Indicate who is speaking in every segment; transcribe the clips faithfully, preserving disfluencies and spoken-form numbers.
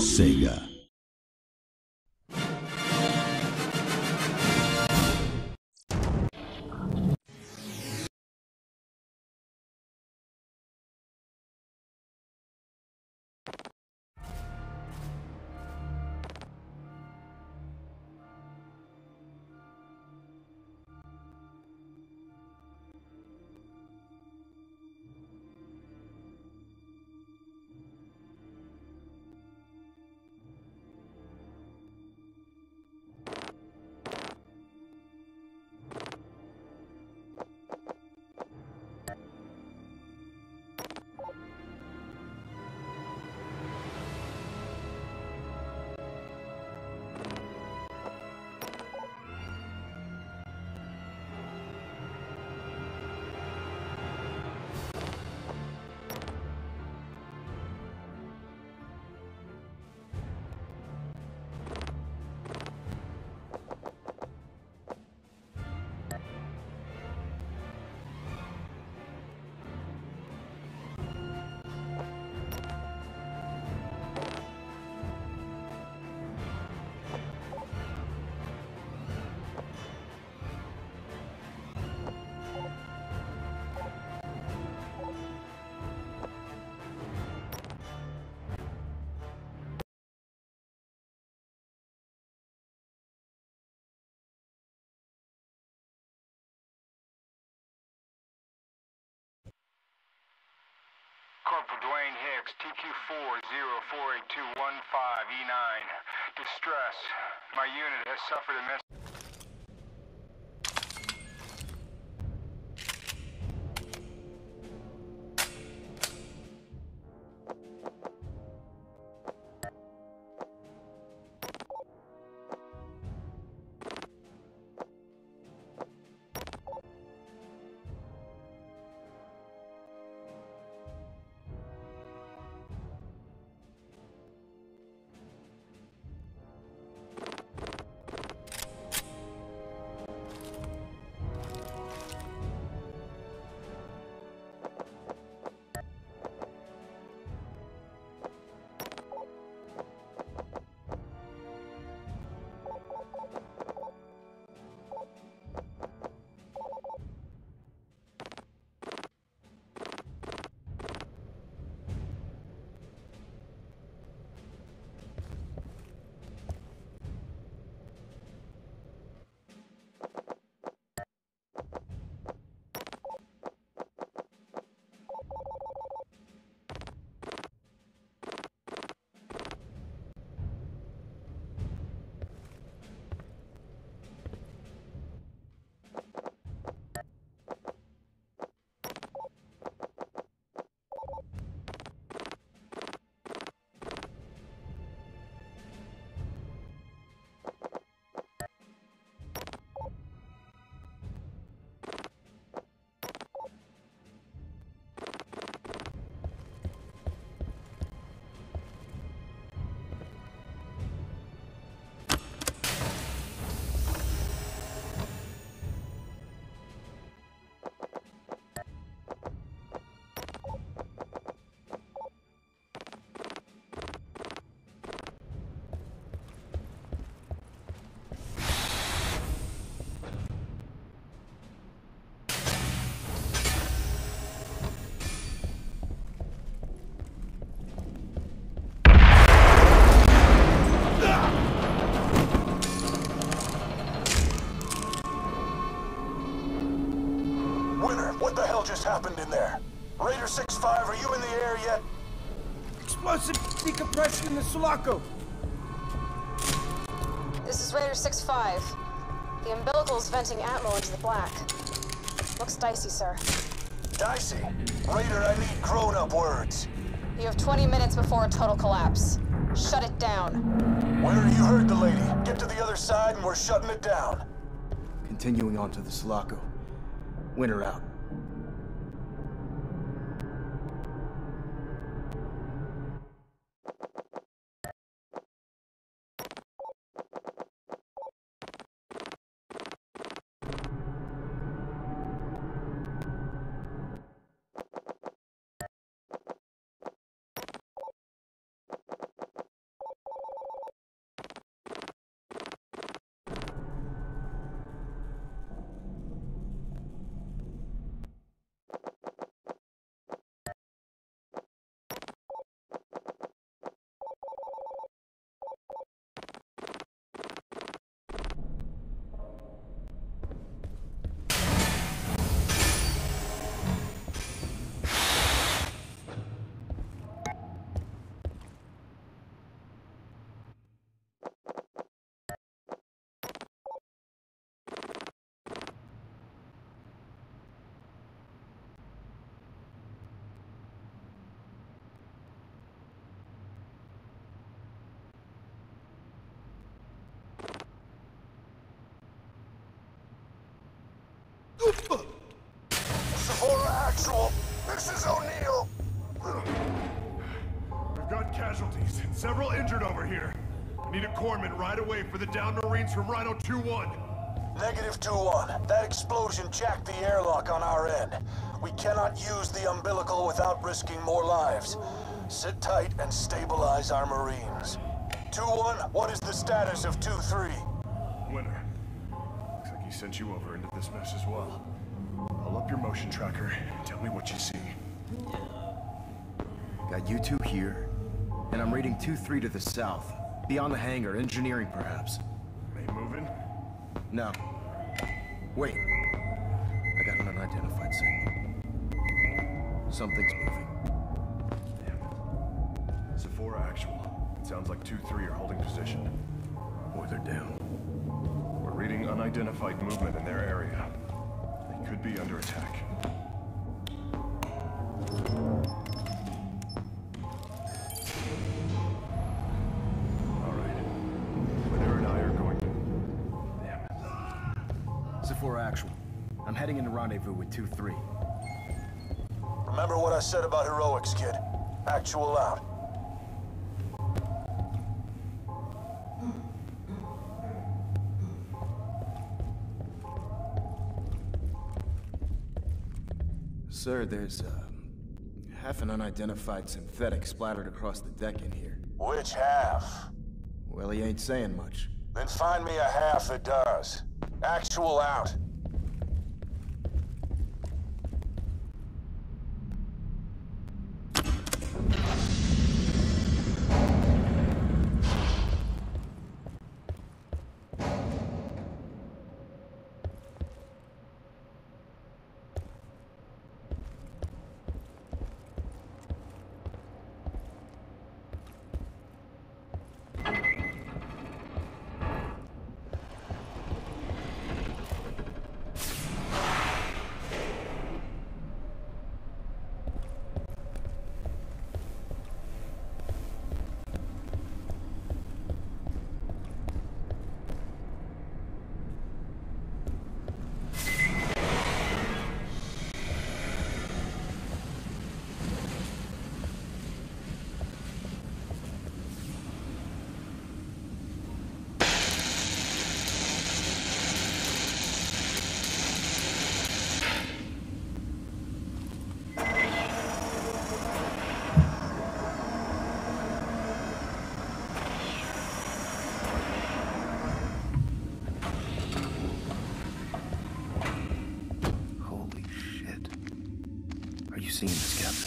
Speaker 1: Sega.
Speaker 2: Corporal Dwayne Hicks, T Q four zero four eight two one five E nine. Distress. My unit has suffered immense...
Speaker 3: What the hell just happened in there? Raider six five, are you in the air yet?
Speaker 4: Explosive decompression in the Sulaco.
Speaker 5: This is Raider six five. The umbilical's venting atmo into the black. Looks dicey, sir.
Speaker 3: Dicey? Raider, I need grown-up words.
Speaker 5: You have twenty minutes before a total collapse. Shut it down.
Speaker 3: Winter, you heard the lady. Get to the other side and we're shutting it down.
Speaker 4: Continuing on to the Sulaco. Winter out.
Speaker 3: Sephora Actual, this is O'Neill.
Speaker 1: We've got casualties and several injured over here. I need a corpsman right away for the downed Marines from Rhino two one.
Speaker 3: Negative two one. That explosion jacked the airlock on our end. We cannot use the umbilical without risking more lives. Sit tight and stabilize our Marines. two one, what is the status of two three?
Speaker 1: Winner. Looks like he sent you over into this mess as well. Pull up your motion tracker and tell me what you see.
Speaker 4: Got you two here, and I'm reading two three to the south. Beyond the hangar, engineering perhaps.
Speaker 1: They moving?
Speaker 4: No. Wait. I got an unidentified signal. Something's moving.
Speaker 1: Damn it. Sephora Actual. It sounds like two three are holding position.
Speaker 4: Or they're down.
Speaker 1: We're reading unidentified movement in their area. They could be under attack.
Speaker 4: Sephora Actual. I'm heading into rendezvous with two three.
Speaker 3: Remember what I said about heroics, kid. Actual out.
Speaker 4: Sir, there's, uh, half an unidentified synthetic splattered across the deck in here.
Speaker 3: Which half?
Speaker 4: Well, he ain't saying much.
Speaker 3: Then find me a half that does. Actual out.
Speaker 4: Seeing this, Captain.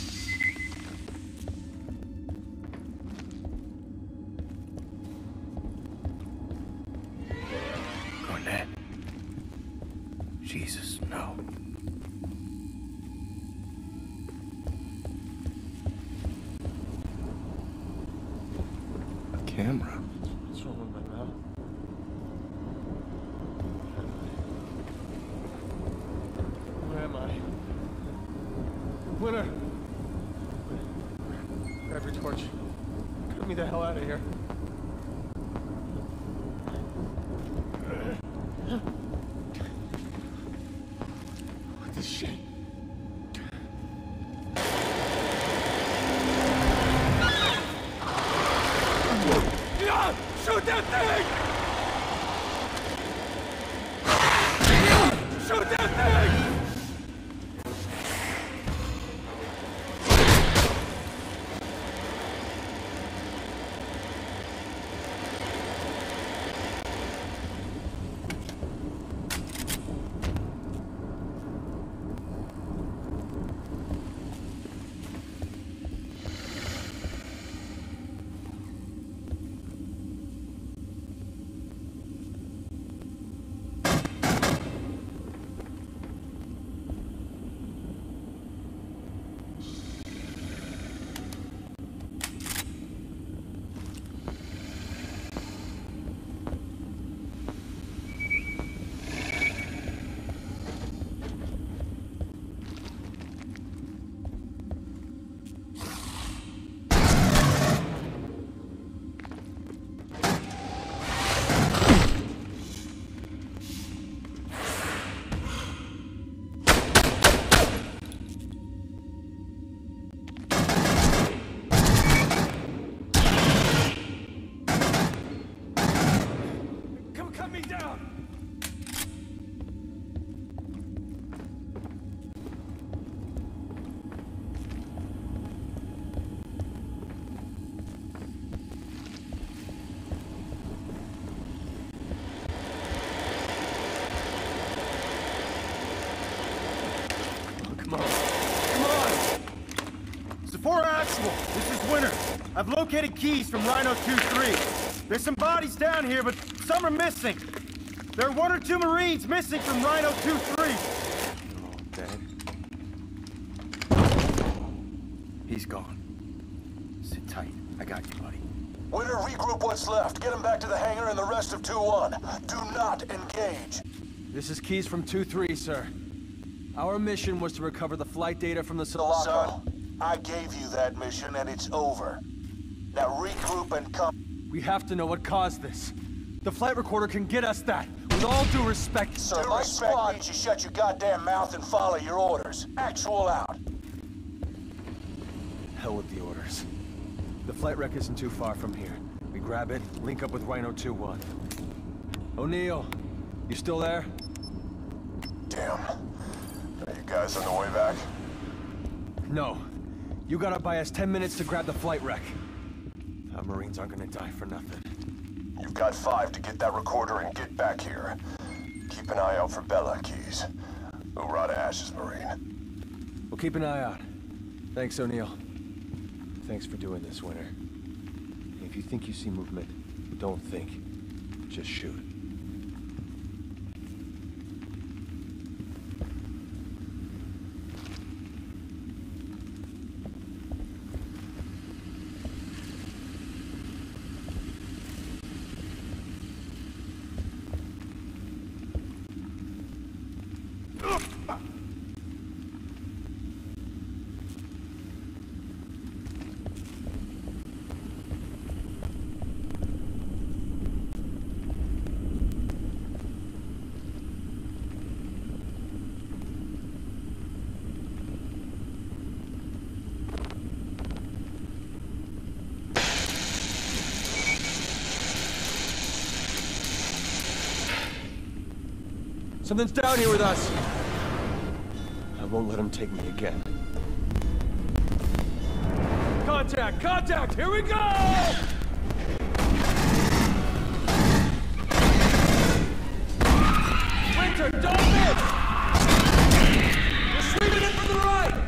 Speaker 4: Garnett. Jesus, no. A camera.
Speaker 6: What's wrong with my mouth? Where am I? Winner! Grab your torch. Get me the hell out of here. What the shit? Shoot that thing! Shoot that thing! cut me down!
Speaker 7: This is Winter. I've located keys from Rhino two three. There's some bodies down here, but some are missing. There are one or two Marines missing from Rhino two three.
Speaker 6: They're all dead. He's gone. Sit tight. I got you, buddy.
Speaker 3: Winter, regroup what's left. Get him back to the hangar and the rest of two one. Do not engage.
Speaker 6: This is keys from two three, sir. Our mission was to recover the flight data from the Sulaco.
Speaker 3: Son, I gave you that mission and it's over. Now regroup and come.
Speaker 6: We have to know what caused this. The flight recorder can get us that. With all due respect,
Speaker 3: Sir, my respect squad means you shut your goddamn mouth and follow your orders. Actual out.
Speaker 6: Hell with the orders. The flight wreck isn't too far from here. We grab it, link up with Rhino two one. O'Neill, you still there?
Speaker 3: Damn. Are you guys on the way back?
Speaker 6: No. You gotta buy us ten minutes to grab the flight wreck. Our Marines aren't gonna die for nothing.
Speaker 3: You've got five to get that recorder and get back here. Keep an eye out for Bella, Keys. Hoorah to Ash's Marine.
Speaker 6: We'll keep an eye out. Thanks, O'Neill. Thanks for doing this, Winter. If you think you see movement, don't think. Just shoot. Something's down here with us. I won't let him take me again. Contact! Contact! Here we go! Winter, don't miss! We're sweeping in from the right!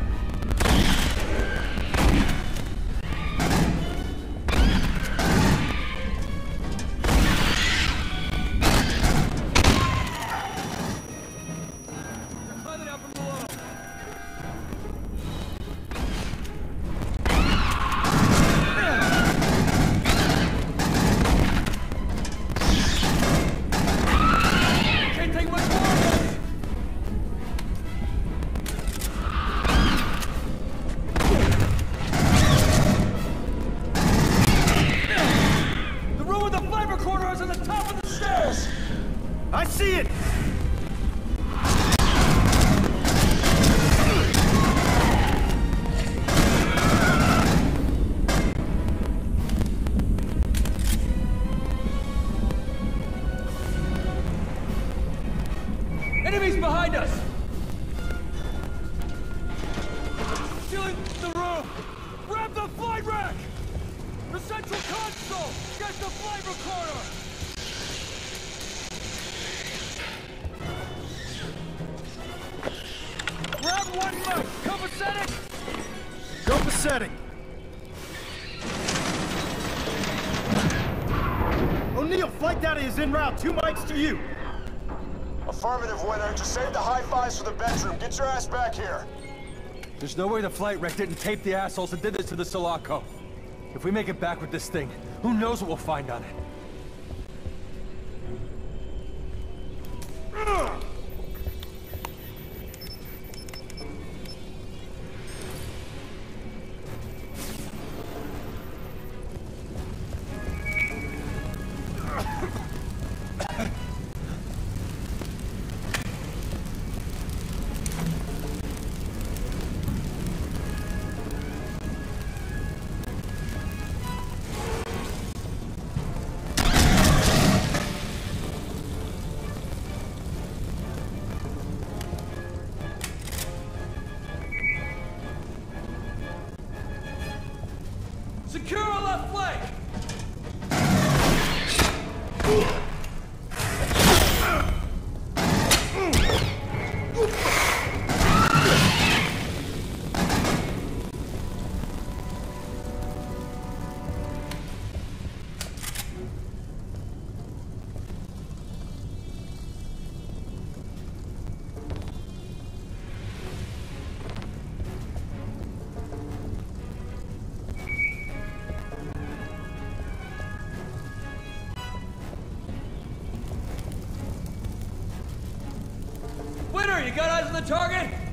Speaker 7: I see it!
Speaker 6: Enemies behind us! Stealing the room! Grab the flight rack! The central console! Get the flight recorder! Grab one mic! Copacetic!
Speaker 7: Copacetic! O'Neill, flight data is en route. Two mics to you.
Speaker 3: Affirmative, Winter. Just save the high fives for the bedroom. Get your ass back here.
Speaker 6: There's no way the flight wreck didn't tape the assholes that did this to the Sulaco. If we make it back with this thing, who knows what we'll find on it? Ugh!
Speaker 8: You got eyes on the target?